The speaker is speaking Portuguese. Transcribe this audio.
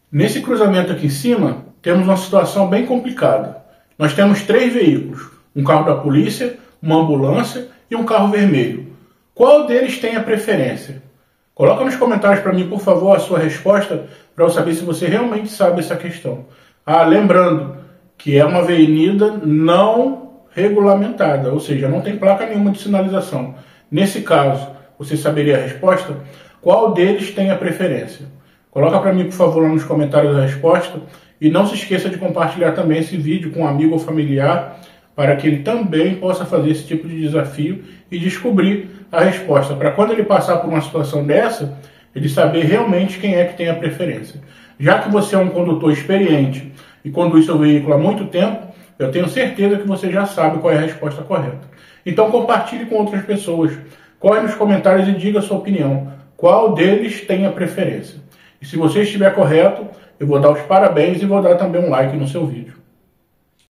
Nesse cruzamento aqui em cima, temos uma situação bem complicada. Nós temos 3 veículos, um carro da polícia, uma ambulância e um carro vermelho. Qual deles tem a preferência? Coloca nos comentários para mim, por favor, a sua resposta, para eu saber se você realmente sabe essa questão. Lembrando que é uma avenida não regulamentada, ou seja, não tem placa nenhuma de sinalização. Nesse caso, você saberia a resposta? Qual deles tem a preferência? Coloca para mim, por favor, lá nos comentários a resposta. E não se esqueça de compartilhar também esse vídeo com um amigo ou familiar, para que ele também possa fazer esse tipo de desafio e descobrir a resposta. Para quando ele passar por uma situação dessa, ele saber realmente quem é que tem a preferência. Já que você é um condutor experiente e conduz seu veículo há muito tempo, eu tenho certeza que você já sabe qual é a resposta correta. Então compartilhe com outras pessoas. Corre nos comentários e diga a sua opinião. Qual deles tem a preferência? E se você estiver correto, eu vou dar os parabéns e vou dar também um like no seu vídeo.